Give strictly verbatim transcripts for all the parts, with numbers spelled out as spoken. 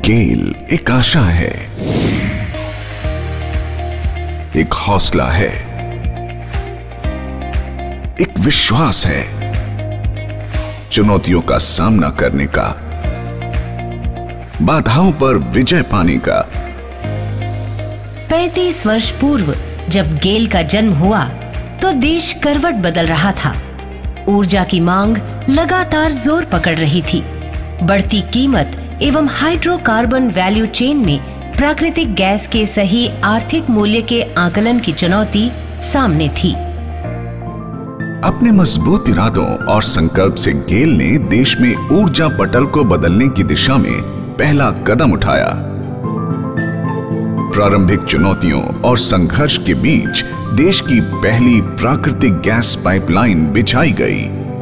गेल एक आशा है, एक हौसला है, एक विश्वास है, चुनौतियों का सामना करने का, बाधाओं पर विजय पाने का। पैंतीस वर्ष पूर्व जब गेल का जन्म हुआ तो देश करवट बदल रहा था। ऊर्जा की मांग लगातार जोर पकड़ रही थी। बढ़ती कीमत एवं हाइड्रोकार्बन वैल्यू चेन में प्राकृतिक गैस के सही आर्थिक मूल्य के आकलन की चुनौती सामने थी। अपने मजबूत इरादों और संकल्प से गेल ने देश में ऊर्जा पटल को बदलने की दिशा में पहला कदम उठाया। प्रारंभिक चुनौतियों और संघर्ष के बीच देश की पहली प्राकृतिक गैस पाइपलाइन बिछाई गई।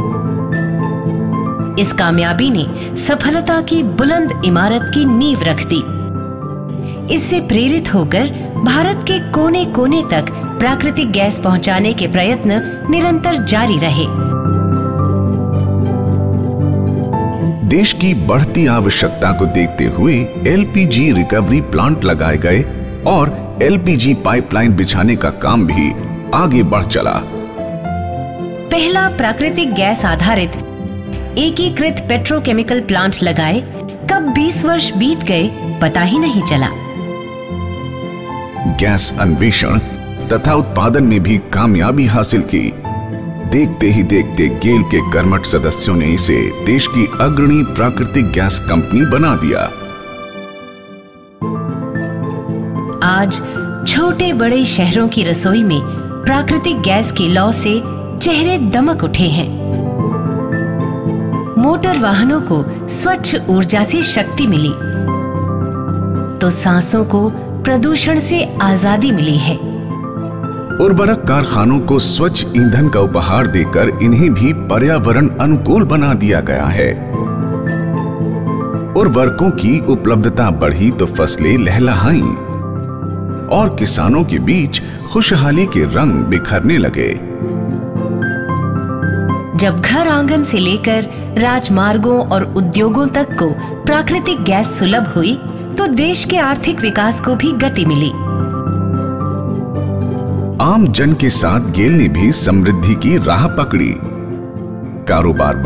इस कामयाबी ने सफलता की बुलंद इमारत की नींव रख दी। इससे प्रेरित होकर भारत के कोने कोने तक प्राकृतिक गैस पहुंचाने के प्रयत्न निरंतर जारी रहे। देश की बढ़ती आवश्यकता को देखते हुए एलपीजी रिकवरी प्लांट लगाए गए और एलपीजी पाइपलाइन बिछाने का काम भी आगे बढ़ चला। पहला प्राकृतिक गैस आधारित एकीकृत पेट्रोकेमिकल प्लांट लगाए कब बीस वर्ष बीत गए पता ही नहीं चला। गैस अन्वेषण तथा उत्पादन में भी कामयाबी हासिल की। देखते ही देखते गेल के कर्मठ सदस्यों ने इसे देश की अग्रणी प्राकृतिक गैस कंपनी बना दिया। आज छोटे बड़े शहरों की रसोई में प्राकृतिक गैस के लौ से चेहरे दमक उठे हैं। मोटर वाहनों को स्वच्छ ऊर्जा से शक्ति मिली तो सांसों को प्रदूषण से आजादी मिली है। उर्वरक कारखानों को स्वच्छ ईंधन का उपहार देकर इन्हें भी पर्यावरण अनुकूल बना दिया गया है। उर्वरकों की उपलब्धता बढ़ी तो फसलें लहलहाईं और किसानों के बीच खुशहाली के रंग बिखरने लगे। जब घर आंगन से लेकर राजमार्गों और उद्योगों तक को प्राकृतिक गैस सुलभ हुई तो देश के आर्थिक विकास को भी गति मिली। आम जन के साथ गेल ने भी समृद्धि की राह पकड़ी। कारोबार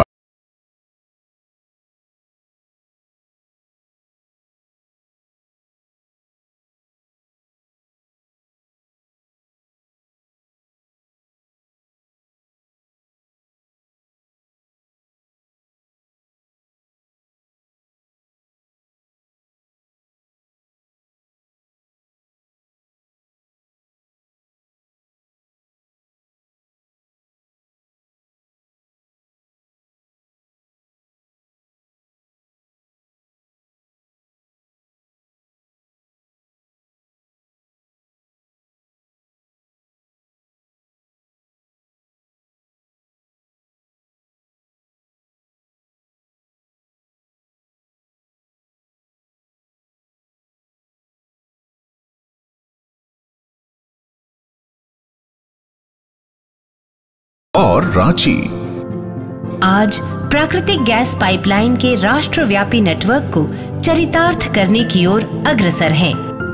और रांची आज प्राकृतिक गैस पाइपलाइन के राष्ट्रव्यापी नेटवर्क को चरितार्थ करने की ओर अग्रसर हैं।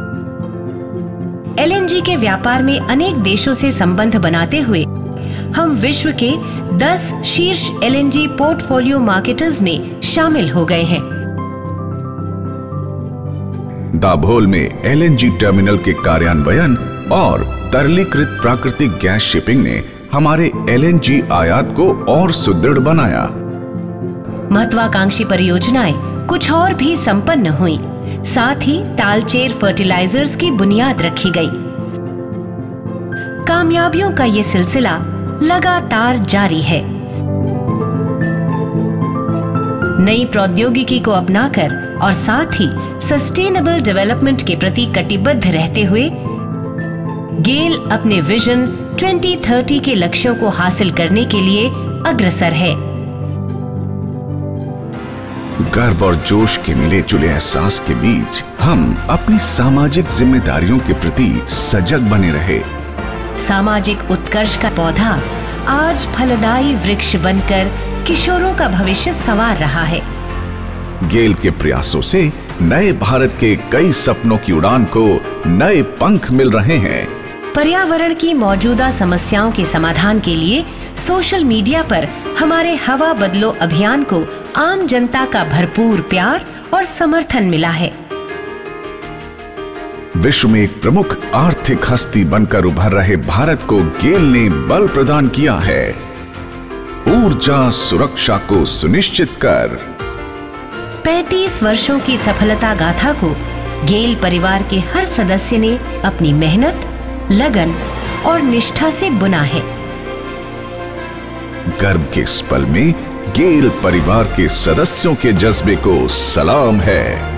एलएनजी के व्यापार में अनेक देशों से संबंध बनाते हुए हम विश्व के दस शीर्ष एलएनजी पोर्टफोलियो मार्केटर्स में शामिल हो गए हैं। दाभोल में एलएनजी टर्मिनल के कार्यान्वयन और तरलीकृत प्राकृतिक गैस शिपिंग ने हमारे एलएनजी आयात को और सुदृढ़ बनाया। महत्वाकांक्षी परियोजनाएं कुछ और भी संपन्न हुई। साथ ही तालचेर फर्टिलाइजर्स की बुनियाद रखी गई। कामयाबियों का ये सिलसिला लगातार जारी है। नई प्रौद्योगिकी को अपनाकर और साथ ही सस्टेनेबल डेवलपमेंट के प्रति कटिबद्ध रहते हुए गेल अपने विजन दो हज़ार तीस के लक्ष्यों को हासिल करने के लिए अग्रसर है। गर्व और जोश के मिले जुले एहसास के बीच हम अपनी सामाजिक जिम्मेदारियों के प्रति सजग बने रहे। सामाजिक उत्कर्ष का पौधा आज फलदायी वृक्ष बनकर किशोरों का भविष्य संवार रहा है। गेल के प्रयासों से नए भारत के कई सपनों की उड़ान को नए पंख मिल रहे हैं। पर्यावरण की मौजूदा समस्याओं के समाधान के लिए सोशल मीडिया पर हमारे हवा बदलो अभियान को आम जनता का भरपूर प्यार और समर्थन मिला है। विश्व में एक प्रमुख आर्थिक हस्ती बनकर उभर रहे भारत को गेल ने बल प्रदान किया है। ऊर्जा सुरक्षा को सुनिश्चित कर। पैंतीस वर्षों की सफलता गाथा को गेल परिवार के हर सदस्य ने अपनी मेहनत, लगन और निष्ठा से बुना है। गर्व के इस पल में गेल परिवार के सदस्यों के जज्बे को सलाम है।